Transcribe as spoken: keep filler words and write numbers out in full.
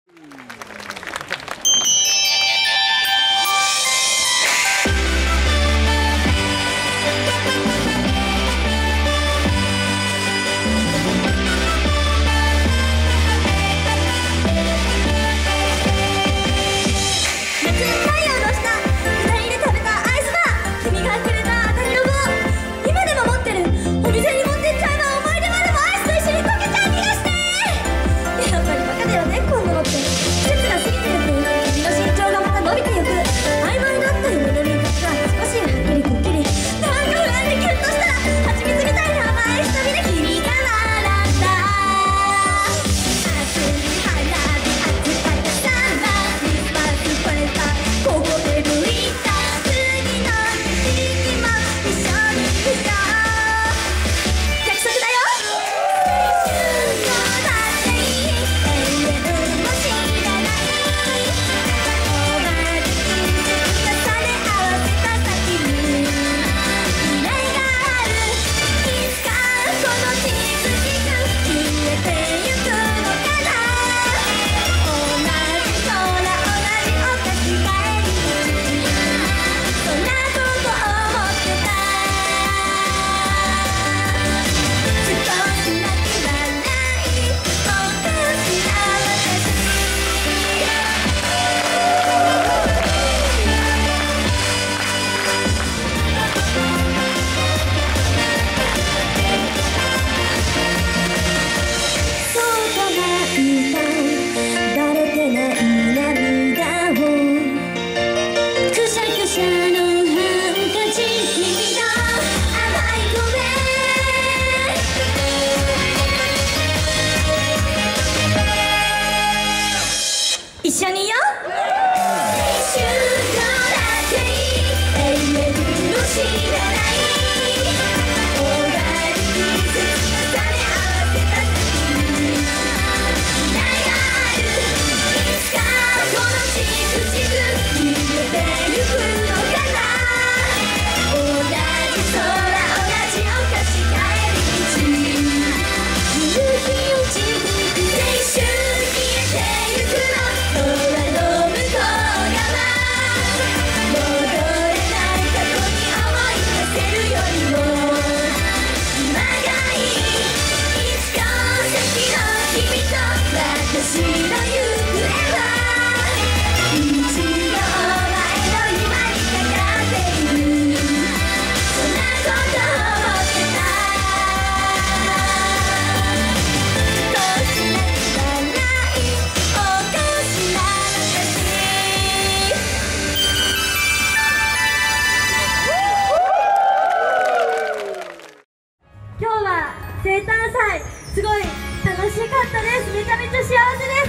一緒によ一瞬のだけ永遠の知らない終わりに重ね合わせた先に未来があるいつかこのしくしく消えてゆくのかな同じ空同じお菓子帰り道夕日落ちる青春消えてゆくの私の行方は一度お前の今にかかっているそんなこと思ってた少し泣きがないおかしな私今日は生誕祭すごい楽しかったです。めちゃめちゃ幸せです。